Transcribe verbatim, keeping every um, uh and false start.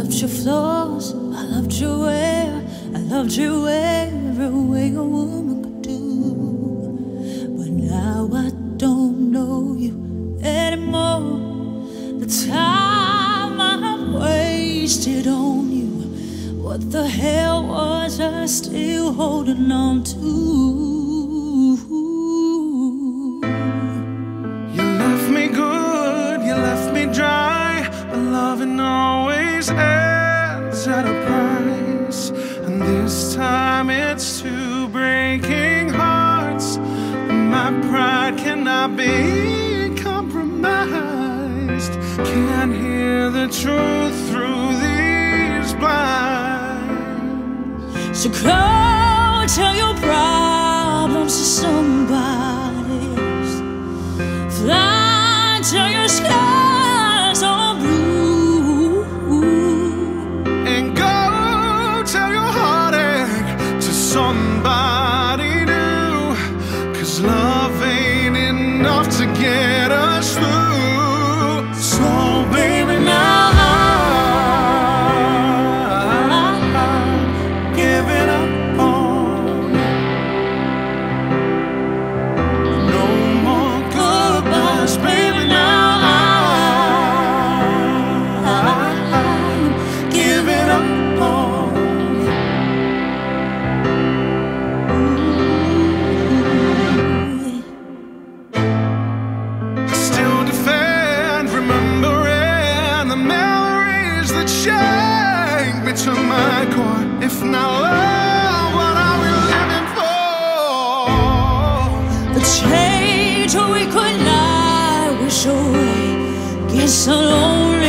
loved your flaws, I loved your way, I loved you every way a woman could do. But now I don't know you anymore. The time I wasted on you, what the hell was I still holding on to? Loving always ends at a price, and this time it's two breaking hearts. My pride cannot be compromised. Can't hear the truth through these blinds. So go tell your problems to somebody else. Fly till your skies are blue. Somebody new, 'cause love ain't enough to get us through. So baby, now I'm giving up on you. No more goodbyes, baby, now I'm giving up on you. Shake me to my core. If not love, what are we living for? The change we could not wish away gets so lonely.